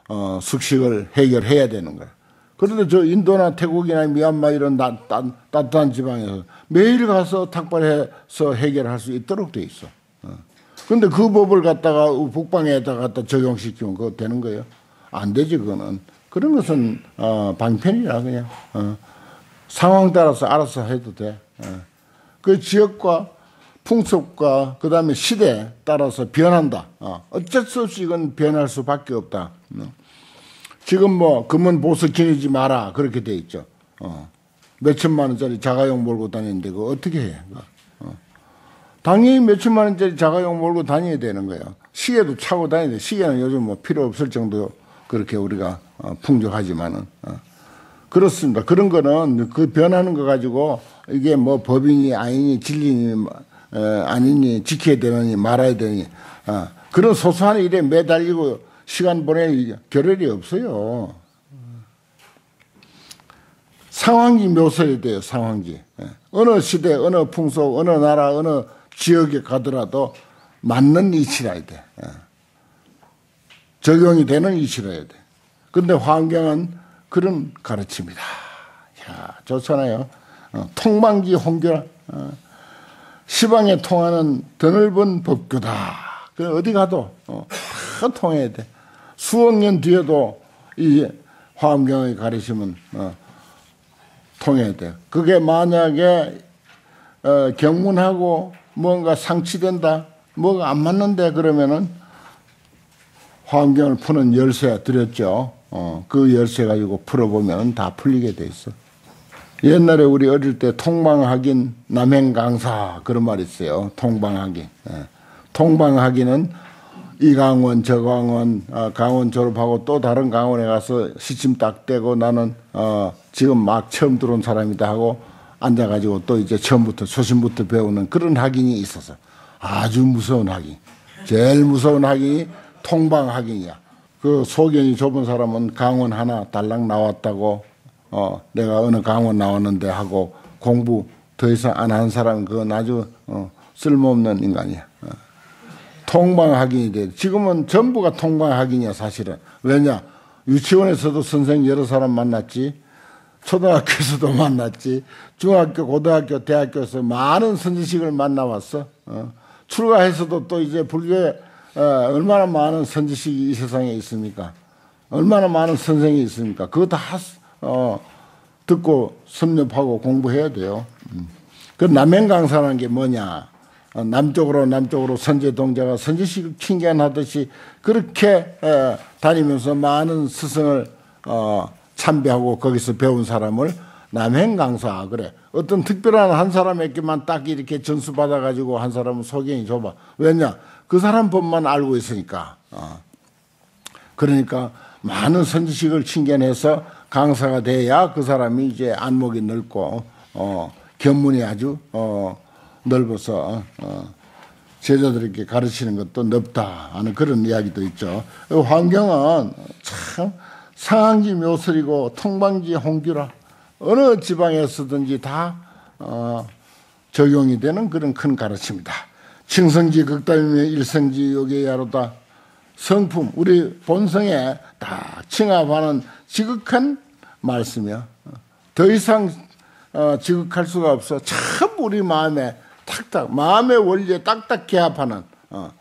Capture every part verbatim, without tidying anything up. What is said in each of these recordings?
어, 숙식을 해결해야 되는 거야. 그런데 저 인도나 태국이나 미얀마 이런 따, 따, 따뜻한 지방에서 매일 가서 탁발해서 해결할 수 있도록 돼 있어. 어. 근데 그 법을 갖다가 북방에다 갖다 적용시키면 그거 되는 거예요? 안 되지, 그거는. 그런 것은, 어, 방편이라, 그냥. 어. 상황 따라서 알아서 해도 돼. 어. 그 지역과 풍습과 그 다음에 시대에 따라서 변한다. 어. 어쩔 수 없이 이건 변할 수밖에 없다. 어. 지금 뭐, 금은 보석 지니지 마라. 그렇게 돼 있죠. 어. 몇천만 원짜리 자가용 몰고 다니는데 그거 어떻게 해? 어. 당연히 몇천만 원짜리 자가용 몰고 다녀야 되는 거예요. 시계도 차고 다녀야 돼. 시계는 요즘 뭐 필요 없을 정도 그렇게 우리가 어, 풍족하지만은. 어. 그렇습니다. 그런 거는 그 변하는 거 가지고 이게 뭐 법이니 아니니 진리니 어, 아니니 지켜야 되느니 말아야 되니 어. 그런 소소한 일에 매달리고 시간 보낼 겨를이 없어요. 상황이 묘사해야 돼요. 상황이. 어느 시대, 어느 풍속, 어느 나라, 어느 지역에 가더라도 맞는 이치라야 돼. 적용이 되는 이치라야 돼. 근데 환경은 그런 가르침이다. 야, 좋잖아요. 어, 통방지 홍교라. 어, 시방에 통하는 드넓은 법교다. 그 어디 가도 어, 다 통해야 돼. 수억 년 뒤에도 이 화엄경의 가르침은 어, 통해야 돼. 그게 만약에 어, 경문하고 뭔가 상치된다, 뭐가 안 맞는데 그러면은 화엄경을 푸는 열쇠 드렸죠. 어, 그 열쇠 가지고 풀어보면 다 풀리게 돼 있어. 옛날에 우리 어릴 때 통방학인 남행강사 그런 말 있어요. 통방학인. 예. 통방학인은 이 강원 저 강원 어, 강원 졸업하고 또 다른 강원에 가서 시침 딱 떼고 나는 어, 지금 막 처음 들어온 사람이다 하고 앉아가지고 또 이제 처음부터 초심부터 배우는 그런 학인이 있어서 아주 무서운 학인. 제일 무서운 학인이 통방학인이야. 그 소견이 좁은 사람은 강원 하나 달랑 나왔다고 어, 내가 어느 강원 나왔는데 하고 공부 더 이상 안 하는 사람은 그건 아주 어, 쓸모없는 인간이야. 어. 통방학인이 돼. 지금은 전부가 통방학인이야, 사실은. 왜냐? 유치원에서도 선생 여러 사람 만났지, 초등학교에서도 만났지, 중학교, 고등학교, 대학교에서 많은 선지식을 만나왔어. 어. 출가해서도 또 이제 불교에 어, 얼마나 많은 선지식이 이 세상에 있습니까? 얼마나 많은 선생이 있습니까? 그거 다 어, 듣고 섭렵하고 공부해야 돼요. 음. 그 남행강사라는 게 뭐냐? 어, 남쪽으로 남쪽으로 선제동자가 선지식 칭견하듯이 그렇게 에, 다니면서 많은 스승을 어, 참배하고 거기서 배운 사람을 남행강사 그래. 어떤 특별한 한 사람에게만 딱 이렇게 전수 받아가지고 한 사람은 소견이 좁아. 왜냐? 그 사람 법만 알고 있으니까. 어. 그러니까 많은 선지식을 칭견해서 강사가 돼야 그 사람이 이제 안목이 넓고 어, 견문이 아주 어, 넓어서 어, 제자들에게 가르치는 것도 넓다 하는 그런 이야기도 있죠. 환경은 참 상황지 묘설이고 통방지 홍규라. 어느 지방에서든지 다 어, 적용이 되는 그런 큰 가르침이다. 칭성지 극담이며 일성지 요괴야로다. 성품 우리 본성에 다 칭합하는 지극한 말씀이야. 더 이상 어, 지극할 수가 없어. 참 우리 마음에 탁탁 마음의 원리에 딱딱 개합하는 어,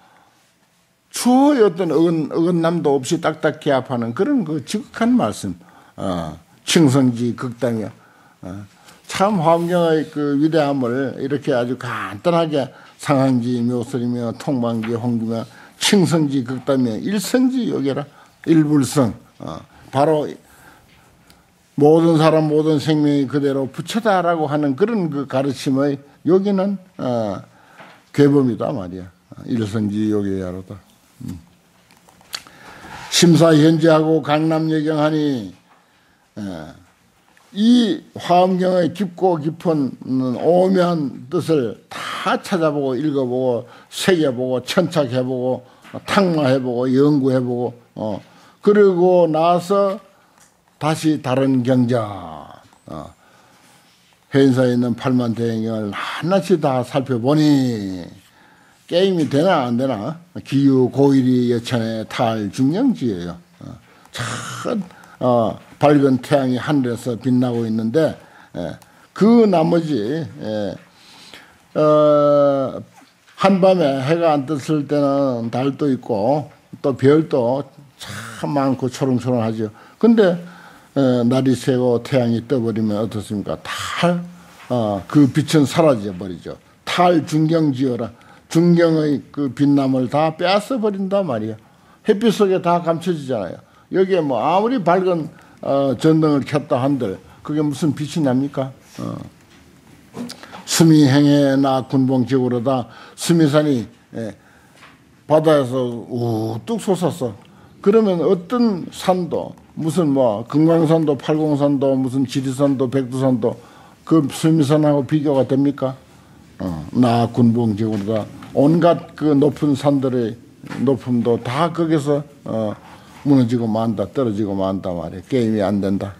추호의 어떤 어긋, 어긋남도 없이 딱딱 개합하는 그런 그 지극한 말씀. 어, 칭성지 극담이야. 어, 참 화엄경의 그 위대함을 이렇게 아주 간단하게 상황지 묘설이며 통방지 홍규며 칭성지 극담이며 일성지 요괴라. 일불성. 어, 바로 모든 사람 모든 생명이 그대로 부처다라고 하는 그런 그 가르침의 여기는 어, 괴범이다 말이야. 일성지 요괴야로다. 음. 심사현지하고 강남여경하니 어, 이 화엄경의 깊고 깊은 오묘한 뜻을 다 찾아보고 읽어보고 새겨보고 천착해보고 탁마해보고 연구해보고 어, 그리고 나서 다시 다른 경전 어, 해인사에 있는 팔만 대행을 하나씩 다 살펴보니 게임이 되나 안 되나 기유 고일이 여천의 탈 중령지예요. 어, 참 어, 밝은 태양이 하늘에서 빛나고 있는데 예, 그 나머지 예, 어, 한밤에 해가 안 떴을 때는 달도 있고 또 별도 참 많고 초롱초롱하죠. 근데 에, 날이 새고 태양이 떠버리면 어떻습니까? 다 어, 그 빛은 사라져 버리죠. 탈중경지어라. 중경의 그 빛남을 다 빼앗아 버린단 말이야. 햇빛 속에 다 감춰지잖아요. 여기에 뭐 아무리 밝은 어, 전등을 켰다 한들 그게 무슨 빛이 납니까? 어. 수미행해나 군봉지구로다. 수미산이 예, 바다에서 우뚝 솟았어. 그러면 어떤 산도 무슨 뭐 금강산도 팔공산도 무슨 지리산도 백두산도 그 수미산하고 비교가 됩니까? 어, 나 군봉지구로다. 온갖 그 높은 산들의 높음도 다 거기서 어, 무너지고 만다 떨어지고 만다 말이야. 게임이 안 된다.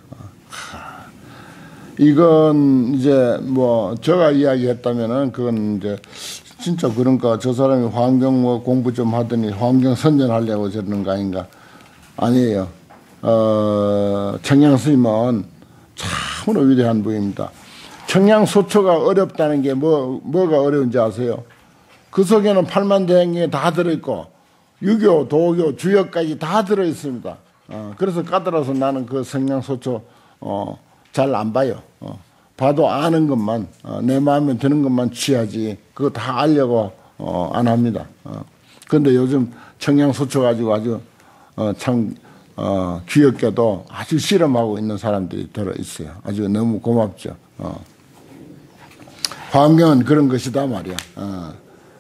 이건 이제 뭐 제가 이야기했다면은 그건 이제 진짜 그런가 저 사람이 환경 뭐 공부 좀 하더니 환경 선전하려고 저러는 거 아닌가? 아니에요. 어, 청양 스님은 참으로 위대한 분입니다. 청양 소초가 어렵다는 게 뭐 뭐가 어려운지 아세요? 그 속에는 팔만 대행이 다 들어있고 유교, 도교, 주역까지 다 들어있습니다. 어, 그래서 까다로워서 나는 그 청양 소초 어, 잘 안 봐요. 어, 봐도 아는 것만 어, 내 마음에 드는 것만 취하지 그거 다 알려고 어, 안 합니다. 어. 그런데 요즘 청양소초 가지고 아주 어, 참 어, 귀엽게도 아주 실험하고 있는 사람들이 들어 있어요. 아주 너무 고맙죠. 어. 환경은 그런 것이다 말이야. 어.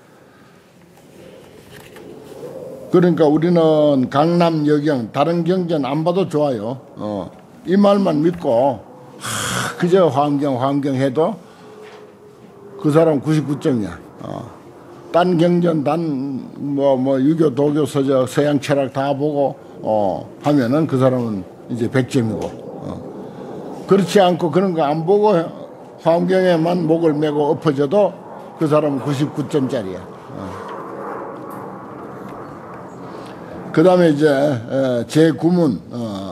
그러니까 우리는 강남 여경 다른 경전 안 봐도 좋아요. 어. 이 말만 믿고 하, 그저 환경 환경 해도 그 사람 구십구 점이야. 어. 딴 경전 단 뭐 뭐 유교 도교 서적 서양 철학 다 보고 어 하면은 그 사람은 이제 백 점이고 어. 그렇지 않고 그런 거 안 보고 환경에만 목을 메고 엎어져도 그 사람은 구십구 점짜리야. 어. 그 다음에 이제 제구 문 어.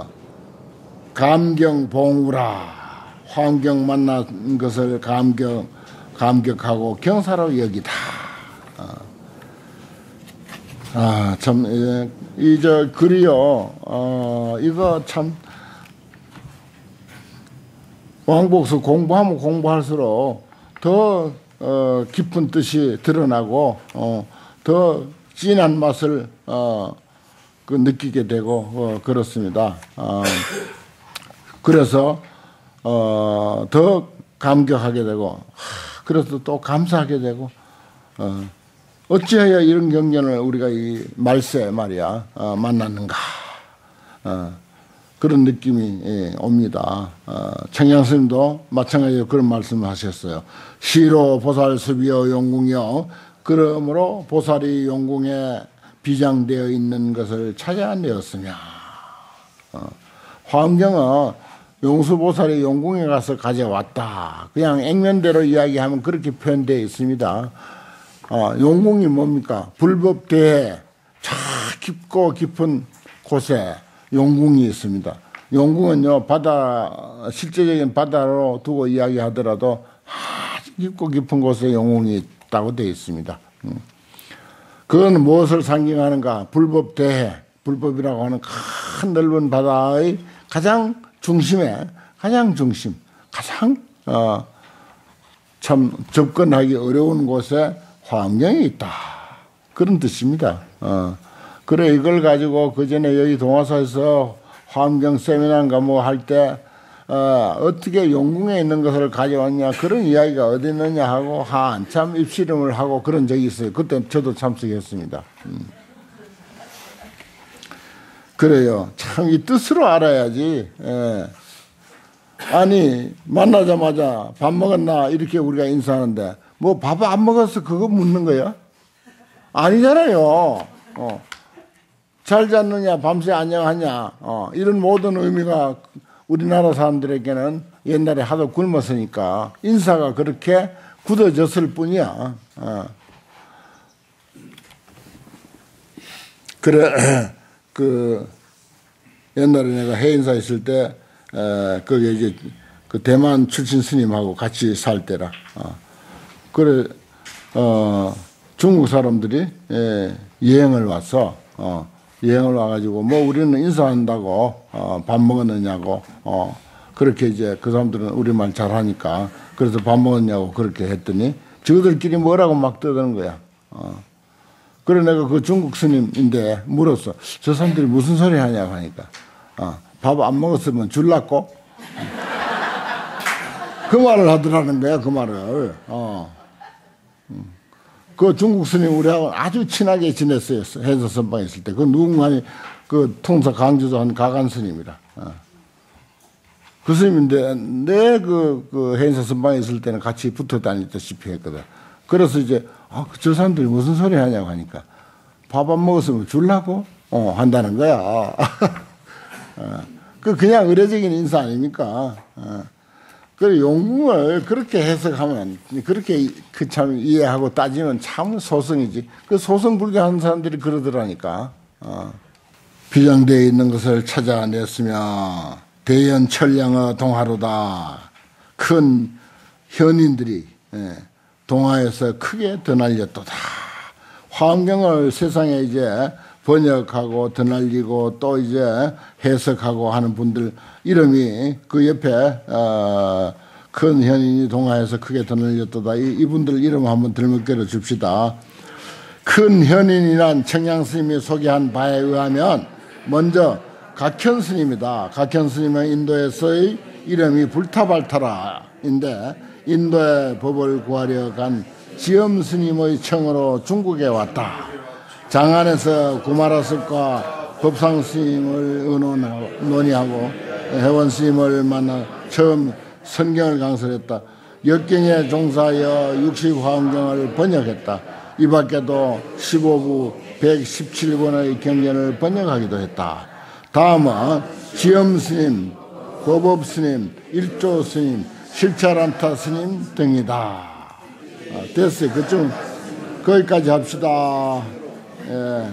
감경봉우라. 환경 만난 것을 감격, 감격하고 경사로 여기다. 어. 아, 참, 이, 저, 글이요, 어, 이거 참, 왕복서 공부하면 공부할수록 더, 어, 깊은 뜻이 드러나고, 어, 더 진한 맛을, 어, 그 느끼게 되고, 어, 그렇습니다. 어. 그래서 어, 더 감격하게 되고 그래서 또 감사하게 되고 어, 어찌해야 이런 경전을 우리가 이 말세 말이야 어, 만났는가 어, 그런 느낌이 예, 옵니다. 어, 청양 스님도 마찬가지로 그런 말씀을 하셨어요. 시로 보살 수비여 용궁이여 그러므로 보살이 용궁에 비장되어 있는 것을 찾아내었으며 어, 환경은 용수보살이 용궁에 가서 가져왔다. 그냥 액면대로 이야기하면 그렇게 표현되어 있습니다. 어, 용궁이 뭡니까? 불법대에 저 깊고 깊은 곳에 용궁이 있습니다. 용궁은요, 바다, 실제적인 바다로 두고 이야기하더라도 아주 깊고 깊은 곳에 용궁이 있다고 되어 있습니다. 음. 그건 무엇을 상징하는가? 불법대해, 불법이라고 하는 큰 넓은 바다의 가장 중심에 가장 중심, 가장 어, 참 접근하기 어려운 곳에 환경이 있다. 그런 뜻입니다. 어. 그래 이걸 가지고 그 전에 여기 동화사에서 환경 세미나인가 뭐 할 때 어, 어떻게 용궁에 있는 것을 가져왔냐 그런 이야기가 어디 있느냐 하고 한참 입씨름을 하고 그런 적이 있어요. 그때 저도 참석했습니다. 음. 그래요. 참 이 뜻으로 알아야지. 예. 아니 만나자마자 밥 먹었나 이렇게 우리가 인사하는데 뭐 밥 안 먹었어 그거 묻는 거야? 아니잖아요. 어. 잘 잤느냐 밤새 안녕하냐 어. 이런 모든 의미가 우리나라 사람들에게는 옛날에 하도 굶었으니까 인사가 그렇게 굳어졌을 뿐이야. 어. 그래 그 옛날에 내가 해인사 있을 때, 에, 거기 이제 그 대만 출신 스님하고 같이 살 때라. 어. 그래, 어, 중국 사람들이 예, 여행을 와서, 어, 여행을 와가지고, 뭐 우리는 인사한다고, 어, 밥 먹었느냐고, 어, 그렇게 이제 그 사람들은 우리말 잘하니까, 그래서 밥 먹었냐고 그렇게 했더니, 저들끼리 뭐라고 막 떠드는 거야. 어. 그래 내가 그 중국 스님인데 물었어. 저 사람들이 무슨 소리 하냐고 하니까, 어, 밥 안 먹었으면 줄라고? 그 말을 하더라는 거야, 그 말을. 어. 그 중국 스님 우리하고 아주 친하게 지냈어요. 해서 선방에 있을 때. 그 누군가니 그 통사 강주도 한 가간 스님이라. 어. 그 스님인데 내 그, 그 해서 선방에 있을 때는 같이 붙어 다녔다시피 했거든. 그래서 이제 아, 저 사람들이 무슨 소리 하냐고 하니까 밥 안 먹었으면 줄라고? 어, 한다는 거야. 어. 그 그냥 의례적인 인사 아닙니까? 어. 그 용궁을 그렇게 해석하면 그렇게 그 참 이해하고 따지면 참 소승이지. 그 소승불교 하는 사람들이 그러더라니까. 어. 비장되어 있는 것을 찾아냈으며 대연 천량의 동화로다. 큰 현인들이 예, 동화에서 크게 드날렸도다. 화엄경을 세상에 이제 번역하고 드날리고 또 이제 해석하고 하는 분들 이름이 그 옆에 어, 큰 현인이 동화에서 크게 드날렸도다. 이, 이분들 이름 한번 들먹거려 줍시다. 큰 현인이란 청양 스님이 소개한 바에 의하면 먼저 각현 스님이다. 각현 스님은 인도에서의 이름이 불타발타라인데 인도의 법을 구하려 간 지엄 스님의 청으로 중국에 왔다. 장안에서 구마라습과 법상 스님을 의논하고, 논의하고 해원 스님을 만나 처음 선경을 강설했다. 역경에 종사하여 육십화엄경을 번역했다. 이 밖에도 십오 부 백십칠 권의 경전을 번역하기도 했다. 다음은 지엄 스님, 법업 스님, 일조 스님, 실차란타 스님 등이다. 아, 됐어요. 그쯤 거기까지 합시다. 예.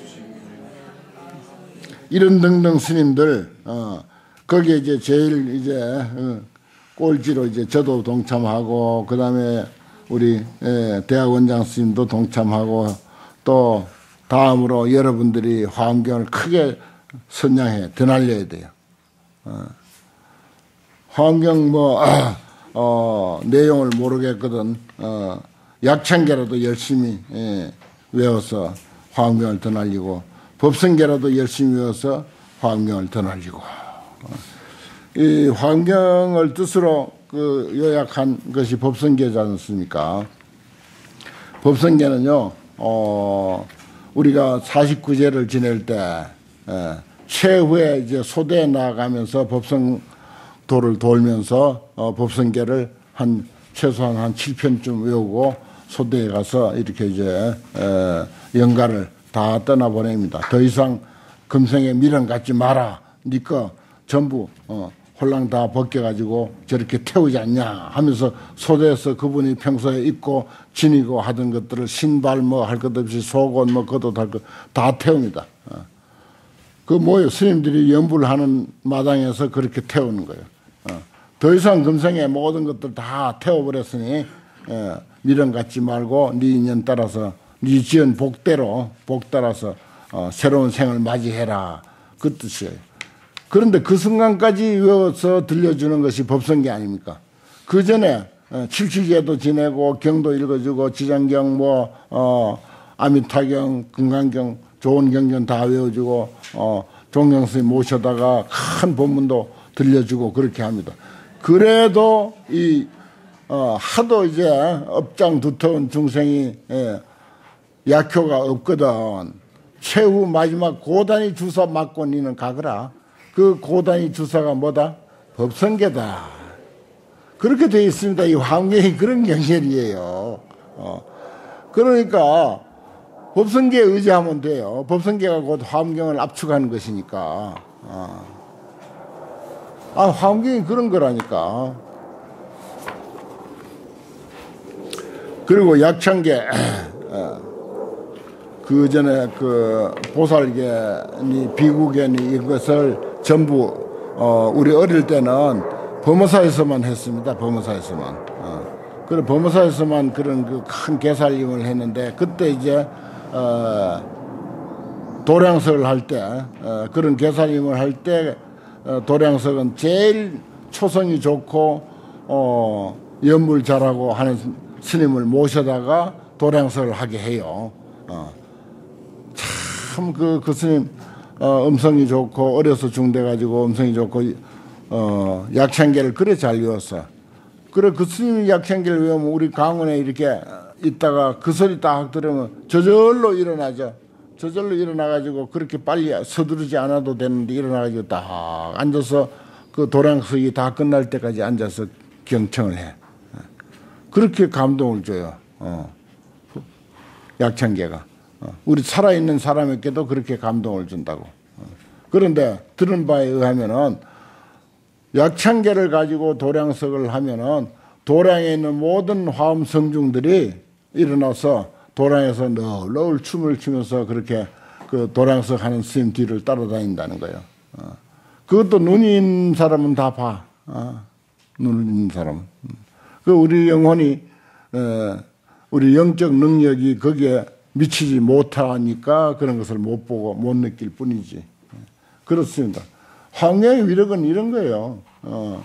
이런 등등 스님들, 어, 거기에 이제 제일 이제, 어, 꼴찌로 이제 저도 동참하고, 그 다음에 우리, 예, 대학원장 스님도 동참하고, 또 다음으로 여러분들이 화엄경을 크게 선양해, 드날려야 돼요. 어. 화엄경 뭐, 아, 어, 내용을 모르겠거든, 어, 약창계라도 열심히, 예, 외워서 화엄경을 더 날리고 법성계라도 열심히 외워서 화엄경을 더 날리고 이 화엄경을 뜻으로 그 요약한 것이 법성계지 않습니까? 법성계는요, 어, 우리가 사십구 제를 지낼 때 에, 최후에 이제 소대에 나아가면서 법성도를 돌면서 어, 법성계를 한 최소한 한 칠 편쯤 외우고 소대에 가서 이렇게 이제 에, 영가를 다 떠나보냅니다. 더 이상 금생에 미련 갖지 마라. 니꺼 전부 어, 홀랑 다 벗겨가지고 저렇게 태우지 않냐 하면서 소대에서 그분이 평소에 입고 지니고 하던 것들을 신발 뭐 할 것 없이 속옷 뭐 겉옷 할 것 다 태웁니다. 어. 그 뭐예요? 스님들이 연불 하는 마당에서 그렇게 태우는 거예요. 어. 더 이상 금생에 모든 것들 다 태워버렸으니 예, 미련 갖지 말고 네 인연 따라서 네 지은 복대로 복 따라서 어, 새로운 생을 맞이해라. 그 뜻이에요. 그런데 그 순간까지 외워서 들려주는 것이 법성계 아닙니까? 그 전에 어, 칠칠계도 지내고 경도 읽어주고 지장경 뭐 어, 아미타경 금강경 좋은 경전 다 외워주고 어, 종경스님 모셔다가 큰 법문도 들려주고 그렇게 합니다. 그래도 이 어, 하도 이제 업장 두터운 중생이 예, 약효가 없거든. 최후 마지막 고단위 주사 맞고 니는 가거라. 그 고단위 주사가 뭐다? 법성계다. 그렇게 되어 있습니다. 이 화엄경이 그런 경전이에요. 어. 그러니까 법성계에 의지하면 돼요. 법성계가 곧 화엄경을 압축하는 것이니까. 어. 아, 화엄경이 그런 거라니까. 그리고 약창계, 그 전에 그 보살계니 비구계니 이것을 전부 어, 우리 어릴 때는 범어사에서만 했습니다. 범어사에서만. 어. 그래 범어사에서만 그런 그 큰 개살림을 했는데 그때 이제 어, 도량석을 할 때 어, 그런 개살림을 할 때 어, 도량석은 제일 초성이 좋고 어, 연물 잘하고 하는 스님을 모셔다가 도량석을 하게 해요. 어. 참 그 그 스님 어, 음성이 좋고 어려서 중돼가지고 음성이 좋고 어, 약창계를 그래 잘 외웠어. 그래 그 스님이 약창계를 외우면 우리 강원에 이렇게 있다가 그 소리 딱 들으면 저절로 일어나죠. 저절로 일어나가지고 그렇게 빨리 서두르지 않아도 되는데 일어나가지고 딱 앉아서 그 도량석이 다 끝날 때까지 앉아서 경청을 해. 그렇게 감동을 줘요. 어. 약창계가. 어. 우리 살아있는 사람에게도 그렇게 감동을 준다고. 어. 그런데 들은 바에 의하면은 약창계를 가지고 도량석을 하면은 도량에 있는 모든 화엄 성중들이 일어나서 도량에서 너울 춤을 추면서 그렇게 그 도량석 하는 스님 뒤를 따라다닌다는 거예요. 어. 그것도 눈이 있는 사람은 다 봐. 어. 눈이 있는 사람은. 그 우리 영혼이 어, 우리 영적 능력이 거기에 미치지 못하니까 그런 것을 못 보고 못 느낄 뿐이지. 그렇습니다. 황야의 위력은 이런 거예요. 어.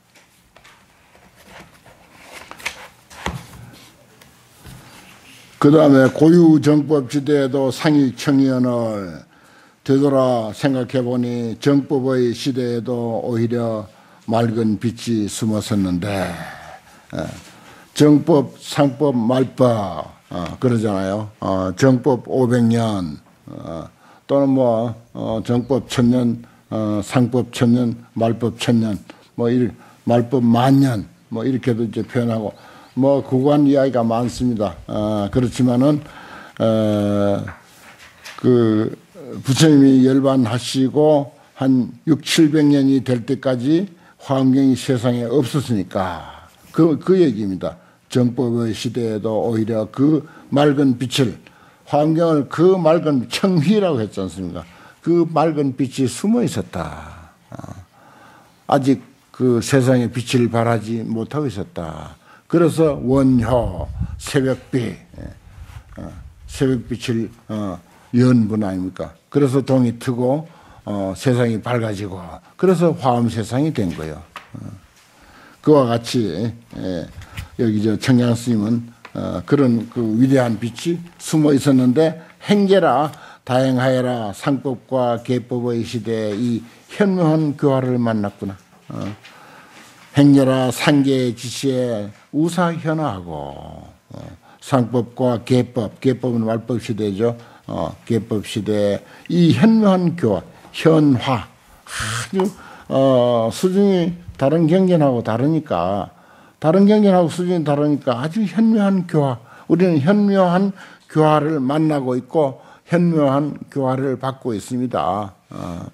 그 다음에 고유정법 시대에도 상익청의원을 되돌아 생각해보니 정법의 시대에도 오히려 맑은 빛이 숨었었는데 정법, 상법, 말법 어, 그러잖아요. 어, 정법 오백 년 어, 또는 뭐 어, 정법 천년, 어, 상법 천년, 말법 천년, 뭐 일, 말법 만년 뭐 이렇게도 이제 표현하고 뭐 구간 이야기가 많습니다. 어, 그렇지만은 어, 그 부처님이 열반하시고 한 육칠백 년이 될 때까지 화엄경이 세상에 없었으니까 그, 그 얘기입니다. 정법의 시대에도 오히려 그 맑은 빛을 화엄경을 그 맑은 청휘라고 했지 않습니까? 그 맑은 빛이 숨어 있었다. 아직 그 세상에 빛을 발하지 못하고 있었다. 그래서 원효, 새벽빛, 새벽빛을 연 분 아닙니까? 그래서 동이 트고 어, 세상이 밝아지고 그래서 화엄 세상이 된 거예요. 그와 같이 예, 여기 저 청량 스님은 어, 그런 그 위대한 빛이 숨어 있었는데 행제라 다행하여라 상법과 계법의 시대에 이 현묘한 교화를 만났구나. 어, 행제라 상계의 지시에 우사현화하고 어, 상법과 계법, 계법은 말법 시대죠. 어, 계법 시대에 이 현묘한 교화, 현화 아주 어, 수준이 다른 경전하고 다르니까 다른 경전하고 수준이 다르니까 아주 현묘한 교화. 우리는 현묘한 교화를 만나고 있고 현묘한 교화를 받고 있습니다. 어.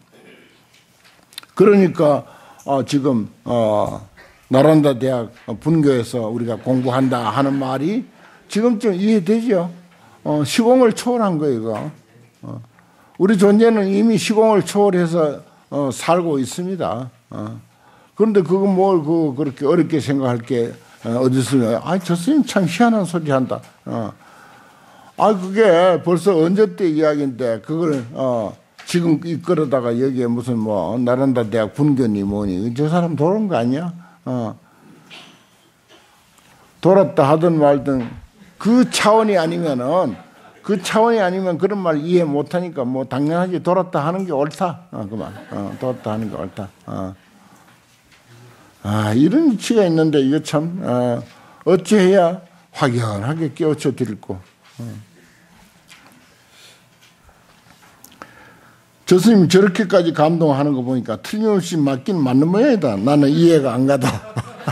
그러니까 어, 지금 어, 나란다 대학 분교에서 우리가 공부한다 하는 말이 지금쯤 이해되죠. 어, 시공을 초월한 거예요. 이거. 어. 우리 존재는 이미 시공을 초월해서 어, 살고 있습니다. 어. 그런데 그거 뭘 그 그렇게 어렵게 생각할 게 어디 있으면 아, 저 스님 참 희한한 소리 한다. 어. 아, 그게 벌써 언제 때 이야기인데 그걸 어, 지금 이끌어다가 여기에 무슨 뭐 나란다 대학 분교니 뭐니 저 사람 돌은 거 아니야? 어. 돌았다 하든 말든 그 차원이 아니면은 그 차원이 아니면 그런 말 이해 못하니까 뭐 당연하지 돌았다 하는 게 옳다. 어, 그만. 어, 돌았다 하는 게 옳다. 어. 아, 이런 이치가 있는데 이거 참 어, 어찌해야 확연하게 깨우쳐 드릴고. 어. 저 스님이 저렇게까지 감동하는 거 보니까 틀림없이 맞긴 맞는 모양이다. 나는 이해가 안 가다.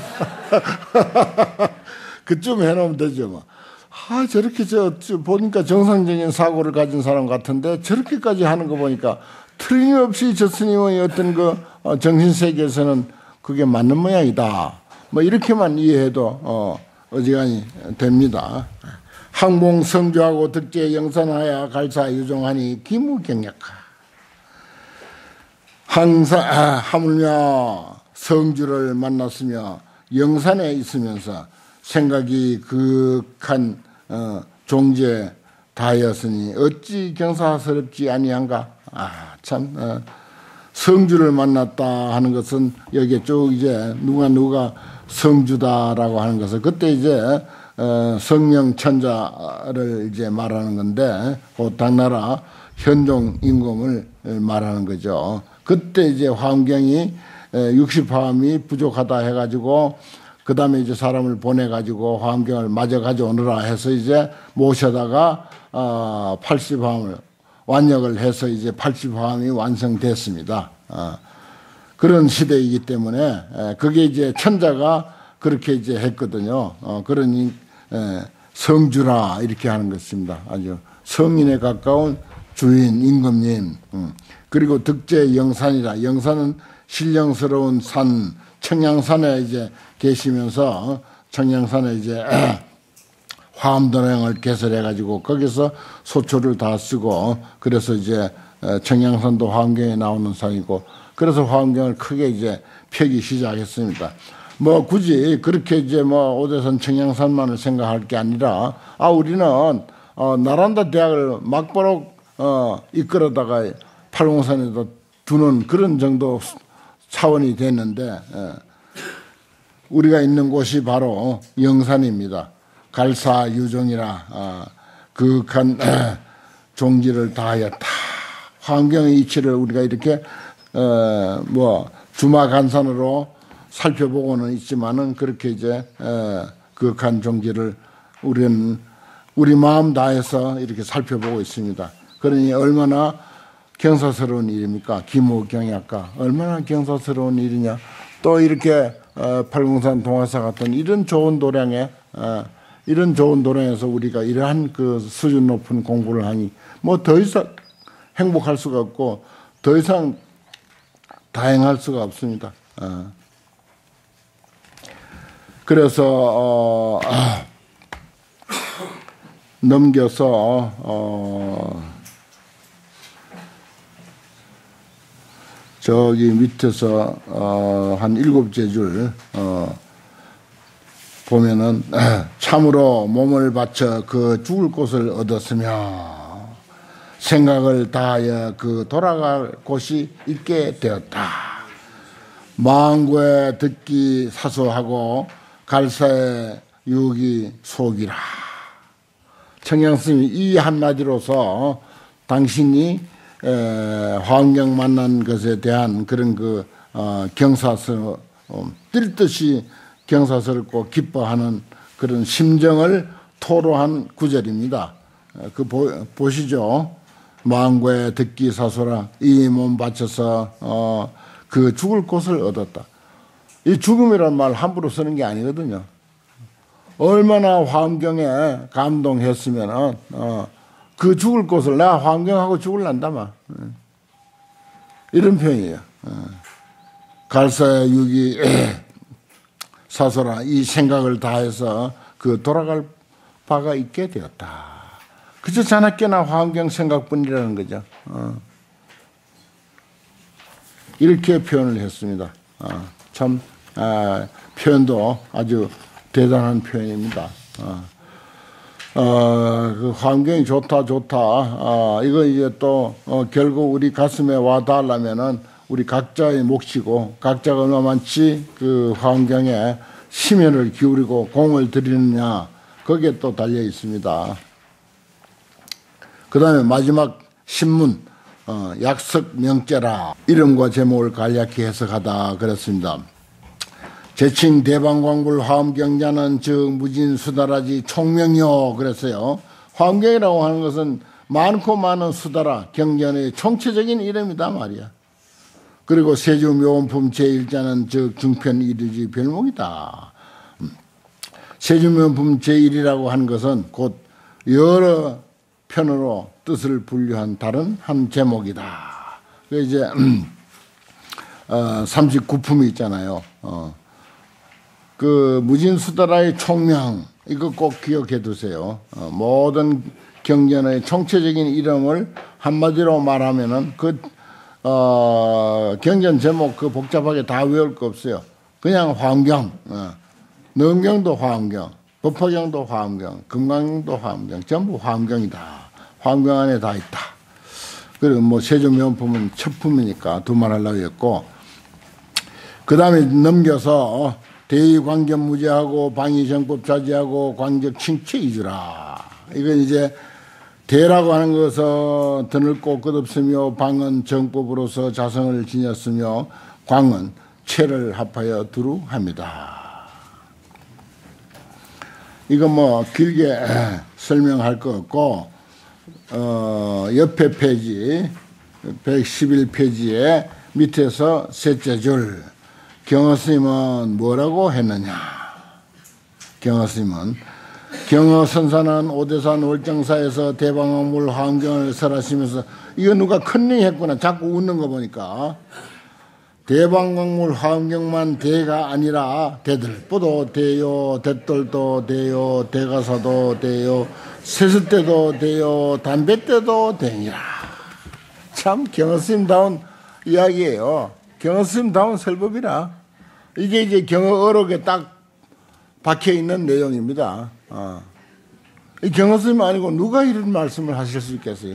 그쯤 해놓으면 되죠. 뭐. 아, 저렇게 저, 저 보니까 정상적인 사고를 가진 사람 같은데 저렇게까지 하는 거 보니까 틀림없이 저 스님의 어떤 그 정신세계에서는 그게 맞는 모양이다. 뭐 이렇게만 이해해도 어, 어지간히 됩니다. 항봉 성주하고 득제 영산하야 갈사 유종하니 기무경약하. 항상 아, 하물며 성주를 만났으며 영산에 있으면서 생각이 극한 어, 종제 다하였으니 어찌 경사스럽지 아니한가. 아, 참 어, 성주를 만났다 하는 것은 여기에 쭉 이제 누가 누가 성주다라고 하는 것은 그때 이제 어, 성령 천자를 이제 말하는 건데 그 당나라 현종 임금을 말하는 거죠. 그때 이제 화엄경이 육십 화엄이 부족하다 해가지고 그 다음에 이제 사람을 보내가지고 화엄경을 마저 가져오느라 해서 이제 모셔다가 어, 팔십 화엄을 완역을 해서 이제 팔십 화엄이 완성됐습니다. 어, 그런 시대이기 때문에 그게 이제 천자가 그렇게 이제 했거든요. 어, 그러니 에, 성주라 이렇게 하는 것입니다. 아주 성인에 가까운 주인 임금님. 음. 그리고 득제 영산이라. 영산은 신령스러운 산 청양산에 이제 계시면서 청양산에 이제 화엄도량을 개설해 가지고 거기서 소초를 다 쓰고 그래서 이제 청양산도 화엄경에 나오는 산이고 그래서 화엄경을 크게 이제 펴기 시작했습니다. 뭐 굳이 그렇게 이제 뭐 오대산 청양산만을 생각할 게 아니라 아 우리는 어 나란다 대학을 막바로 어 이끌어다가 팔공산에다 두는 그런 정도 차원이 됐는데 예. 우리가 있는 곳이 바로 영산입니다. 갈사유종이라 어, 극한 에, 종지를 다하였다. 화엄경의 이치를 우리가 이렇게 어, 뭐 주마간산으로 살펴보고는 있지만은 그렇게 이제 에, 극한 종지를 우리는 우리 마음 다해서 이렇게 살펴보고 있습니다. 그러니 얼마나 경사스러운 일입니까? 기무경약가 얼마나 경사스러운 일이냐. 또 이렇게 어, 팔공산 동화사 같은 이런 좋은 도량에 어, 이런 좋은 도량에서 우리가 이러한 그 수준 높은 공부를 하니 뭐 더 이상 행복할 수가 없고 더 이상 다행할 수가 없습니다. 어. 그래서 어, 아, 넘겨서 어, 저기 밑에서 어, 한 일곱째 줄 어, 보면은 참으로 몸을 바쳐 그 죽을 곳을 얻었으며 생각을 다하여 그 돌아갈 곳이 있게 되었다. 망구에 듣기 사소하고 갈사의 유기 속이라. 청양스님이 이 한마디로서 당신이 에, 화엄경 만난 것에 대한 그런 그 어, 경사스러 어, 뛸 듯이 경사스럽고 기뻐하는 그런 심정을 토로한 구절입니다. 그 보, 보시죠. 망고에 듣기 사소라 이 몸 바쳐서 어, 그 죽을 곳을 얻었다. 이 죽음이란 말 함부로 쓰는 게 아니거든요. 얼마나 화엄경에 감동했으면 어, 그 죽을 곳을 내가 화엄경하고 죽을란다마 이런 표현이에요. 갈사의 유기 사소라 이 생각을 다해서 그 돌아갈 바가 있게 되었다. 그저 자나깨나 화엄경 생각뿐이라는 거죠. 어. 이렇게 표현을 했습니다. 어. 참 아, 표현도 아주 대단한 표현입니다. 어. 어, 그 화엄경이 좋다, 좋다. 어, 이거 이제 또, 어, 결국 우리 가슴에 와 닿으려면은 우리 각자의 몫이고, 각자가 얼마만치 그 화엄경에 심혈을 기울이고 공을 들이느냐, 거기에 또 달려 있습니다. 그 다음에 마지막 신문, 어, 약석 명제라. 이름과 제목을 간략히 해석하다 그랬습니다. 제칭 대방광불 화엄경자는 즉 무진수다라지 총명이요 그랬어요. 화엄경이라고 하는 것은 많고 많은 수다라 경전의 총체적인 이름이다 말이야. 그리고 세주묘원품 제일자는 즉 중편 일이지 별목이다. 세주묘원품 제일이라고 하는 것은 곧 여러 편으로 뜻을 분류한 다른 한 제목이다. 그 이제 어, 삼십구 품이 있잖아요. 어. 그 무진수다라의 총명 이거 꼭 기억해 두세요. 어, 모든 경전의 총체적인 이름을 한마디로 말하면은 그 어, 경전 제목 그 복잡하게 다 외울 거 없어요. 그냥 화엄경, 어. 능경도 화엄경, 법화경도 화엄경, 금강경도 화엄경, 전부 화엄경이다. 화엄경 안에 다 있다. 그리고 뭐 세조명품은 첫 품이니까 두말 하려고 했고, 그 다음에 넘겨서 대의광견무제하고 방위정법자제하고 광적 칭체이주라. 이건 이제 대라고 하는 것은 드넓고 끝없으며 방은 정법으로서 자성을 지녔으며 광은 체를 합하여 두루 합니다. 이거 뭐 길게 설명할 거 없고, 어, 옆에 페이지 백십일 페이지에 밑에서 셋째 줄 경허스님은 뭐라고 했느냐. 경허스님은 경허선사는 오대산 월정사에서 대방왕물 화엄경을 설하시면서, 이거 누가 컨닝 했구나. 자꾸 웃는 거 보니까. 대방왕물 화엄경만 대가 아니라 대들보도 대요, 대돌도 대요, 대가사도 대요, 세숫대도 대요, 담뱃대도 대니라. 참 경허스님다운 이야기예요. 경허스님다운 설법이라. 이게 이제 경허 어록에 딱 박혀 있는 내용입니다. 어. 이 경허스님 아니고 누가 이런 말씀을 하실 수 있겠어요?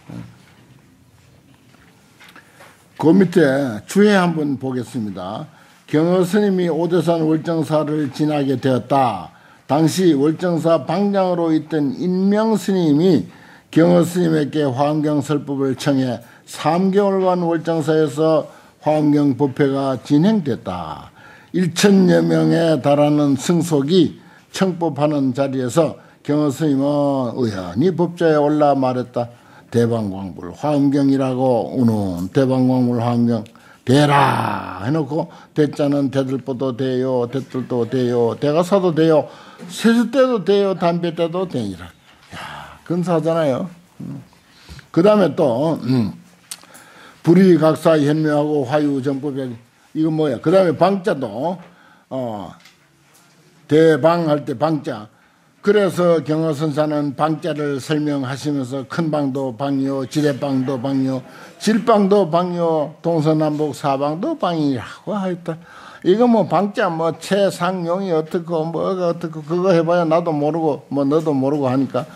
그 밑에 주에 한번 보겠습니다. 경허스님이 오대산 월정사를 지나게 되었다. 당시 월정사 방장으로 있던 인명스님이 경허스님에게 화엄경 설법을 청해 삼 개월간 월정사에서 화엄경 법회가 진행됐다. 일천여 명에 달하는 승속이 청법하는 자리에서 경허스님은 의연히 법좌에 올라 말했다. 대방광물 화엄경이라고 우는 대방광물 화엄경 대라 해놓고 대자는 대들보도 돼요, 대들도 돼요, 대가사도 돼요, 세숫대도 돼요, 담뱃대도 되니라. 야, 근사하잖아요. 음. 그 다음에 또 음. 불의각사 현묘하고 화유정법이 이거 뭐야? 그 다음에 방자도 어, 대방 할 때 방자. 그래서 경허선사는 방자를 설명하시면서 큰 방도 방이요, 지대방도 방이요, 질방도 방이요, 동서남북 사방도 방이라고 하였다. 이거 뭐 방자 뭐 최상용이 어떻고 뭐가 어떻고 그거 해봐야 나도 모르고 뭐 너도 모르고 하니까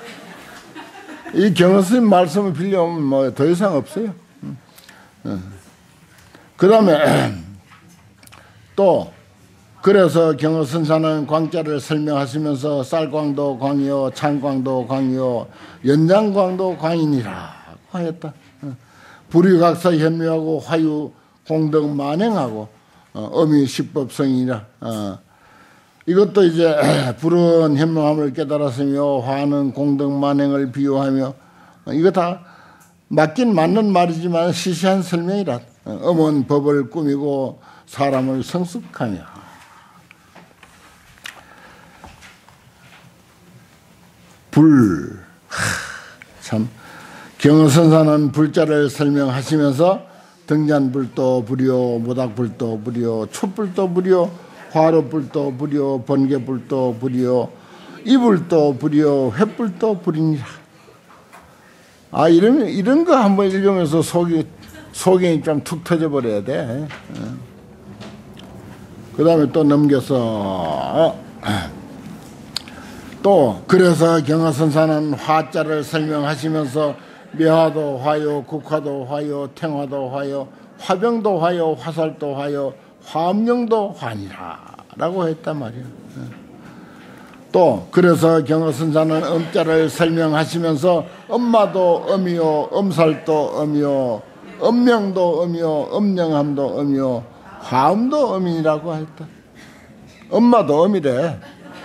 이 경허스님 말씀을 빌려오면 뭐 더 이상 없어요. 그 다음에 또 그래서 경허선사는 광자를 설명하시면서 쌀광도 광이요, 찬광도 광이요, 연장광도 광이니라 하였다. 불의각사 현묘하고 화유 공덕 만행하고 어, 어미 십법성이라. 어. 이것도 이제 불은 현묘함을 깨달았으며 화는 공덕 만행을 비유하며 어, 이거 다 맞긴 맞는 말이지만 시시한 설명이라. 어, 엄은 법을 꾸미고 사람을 성숙하며. 불, 하, 참 경허선사는 불자를 설명하시면서 등잔불도 불이요, 모닥불도 불이요, 촛불도 불이요, 화로불도 불이요, 번개불도 불이요, 이불도 불이요, 횃불도 불이니라. 아, 이런 이런 거 한번 읽으면서 속이 속이 좀 툭 터져 버려야 돼. 그 다음에 또 넘겨서. 어. 또 그래서 경허선사는 화자를 설명하시면서 매화도 화요, 국화도 화요, 탱화도 화요, 화병도 화요, 화살도 화요, 화엄경도 화니라 라고 했단 말이에요. 또 그래서 경허선사는 엄자를 설명하시면서 엄마도 엄이요, 엄살도 엄이요, 엄명도 엄이요, 엄령함도 엄이요, 화엄도 엄이라고 했다. 엄마도 엄이래.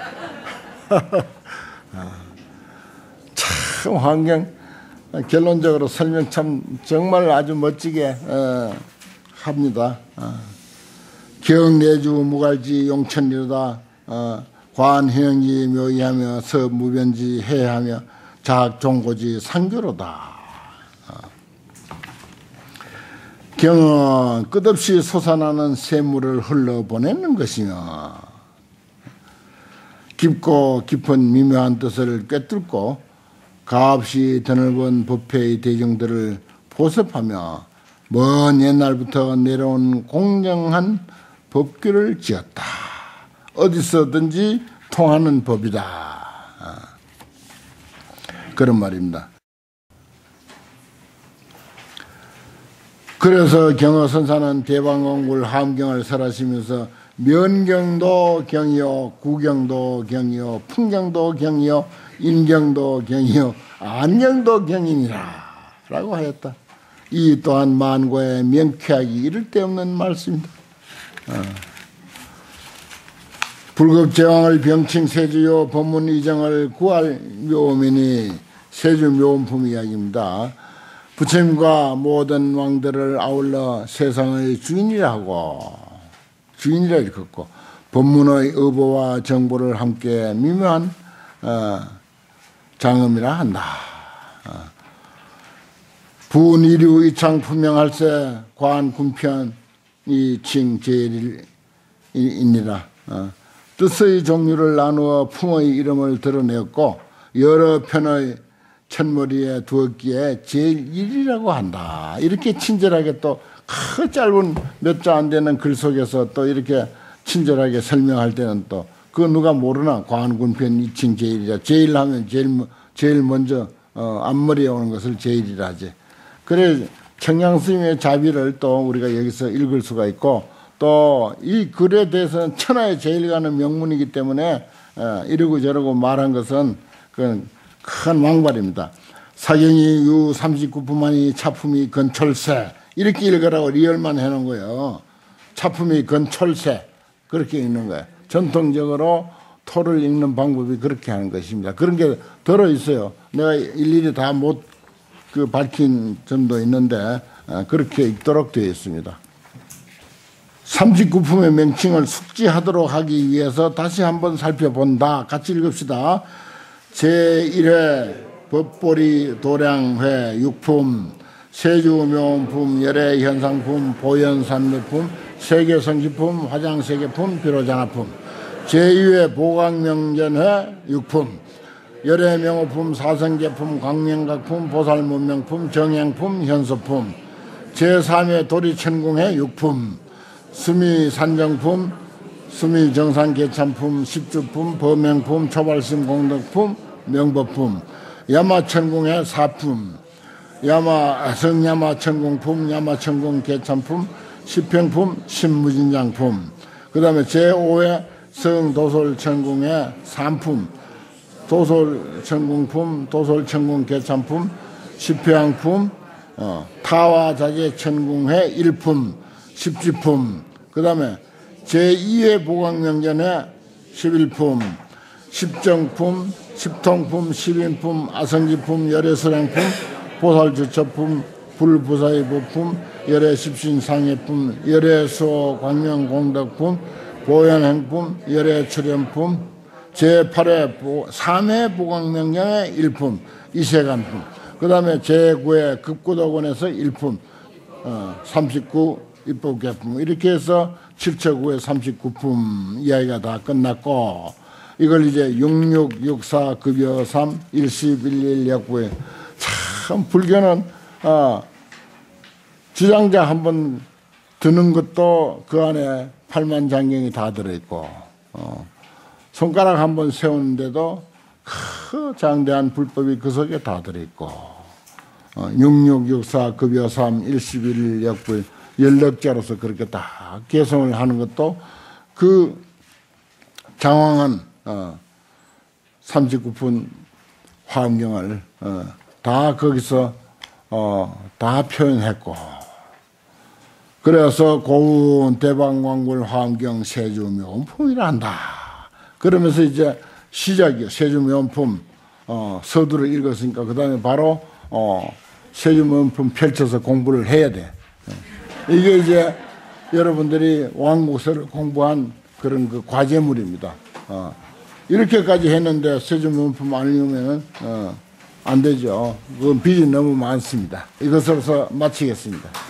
참 환경 결론적으로 설명 참 정말 아주 멋지게 어, 합니다. 어. 경내주 무갈지 용천리로다 어, 관현영지 묘의하며 서무변지 해하며 자학종고지 상교로다. 어. 경은 끝없이 솟아나는 샘물을 흘러보내는 것이며 깊고 깊은 미묘한 뜻을 꿰뚫고 가없이 드넓은 법회의 대정들을 보습하며 먼 옛날부터 내려온 공정한 법규를 지었다. 어디서든지 통하는 법이다. 그런 말입니다. 그래서 경허선사는 대방공굴 함경을 설하시면서 면경도 경이요, 구경도 경이요, 풍경도 경이요, 인경도 경이요, 안경도 경이니라 라고 하였다. 이 또한 만고에 명쾌하기 이를 데 없는 말씀입니다. 어. 불급제왕을 병칭 세주요 법문 이정을 구할 묘음이니 세주 묘음품 이야기입니다. 부처님과 모든 왕들을 아울러 세상의 주인이라 하고 주인이라 일컫고 법문의 의보와 정보를 함께 미묘한 어, 장엄이라 한다. 어. 부니류 이창 분명할세 과한 군편이 칭제일이니라. 어. 뜻의 종류를 나누어 품의 이름을 드러내었고 여러 편의 천머리에 두었기에 제일이라고 한다. 이렇게 친절하게 또 그 짧은 몇 자 안 되는 글 속에서 또 이렇게 친절하게 설명할 때는 또 그 누가 모르나 과한군편 이칭 제일이라. 제일 하면 제일 제일 먼저 어, 앞머리에 오는 것을 제일이라 하지. 그래 청량스님의 자비를 또 우리가 여기서 읽을 수가 있고 또 이 글에 대해서는 천하의 제일가는 명문이기 때문에 어, 이러고 저러고 말한 것은 그 큰 왕발입니다. 사경이 유 삼십구 품만이 차품이 건철세 이렇게 읽으라고 리얼만 해놓은 거예요. 차품이 건철세 그렇게 읽는 거예요. 전통적으로 토를 읽는 방법이 그렇게 하는 것입니다. 그런 게 들어있어요. 내가 일일이 다 못 그 밝힌 점도 있는데 어, 그렇게 읽도록 되어 있습니다. 삼십구 품의 명칭을 숙지하도록 하기 위해서 다시 한번 살펴본다. 같이 읽읍시다. 제일 회 법보리 도량회 육품 세주묘음품 열애현상품 보현산매품 세계성지품 화장세계품 비로장화품 제이 회 보강명전회 육품 열애명호품 사성제품 광명각품 보살문명품 정행품 현소품 제삼 회 도리천궁회 육품 수미산정품 수미정산개참품 십주품 범행품 초발심 공덕품 명법품 야마천궁의 사품 야마 성야마천궁품 야마천궁 개참품 십평품 신무진장품 그 다음에 제오 회 성도솔천궁의 삼품 도솔천궁품 도솔천궁 개참품 십평품 어, 타와자재천궁회 일품 십지품 그 다음에 제이 회 보강명전회 십일품 십정품 십통품 십인품 아성지품 열애수량품 보살주처품 불부사의보품 열애십신상해품 열애수호 광명공덕품 보현행품 열애출연품 제팔 회 삼 회 보강명전회 일품 이세간품 그 다음에 제구 회 급구덕원에서 일품 어, 삼십구 입법개품 이렇게 해서 칠처구 회 삼십구 품 이야기가 다 끝났고 이걸 이제 육육, 육사, 급여 삼, 일십, 일일, 역구회 참 불교는 어, 주장자 한번 드는 것도 그 안에 팔만장경이 다 들어있고 어, 손가락 한번 세우는데도 그 장대한 불법이 그 속에 다 들어있고 어, 육육, 육사, 급여 삼, 일십, 일일, 역구회 연력자로서 그렇게 다 개성을 하는 것도 그 장황한 어, 삼십구 품 화엄경을 어, 다 거기서 어, 다 표현했고 그래서 고운 대방광굴 화엄경 세주묘음품이라 한다. 그러면서 이제 시작이요. 세주묘음품 어, 서두를 읽었으니까 그 다음에 바로 어, 세주묘음품 펼쳐서 공부를 해야 돼. 이게 이제 여러분들이 왕국서를 공부한 그런 그 과제물입니다. 어, 이렇게까지 했는데 세주문품 안 읽으면은 어, 안 되죠. 그건 빚이 너무 많습니다. 이것으로서 마치겠습니다.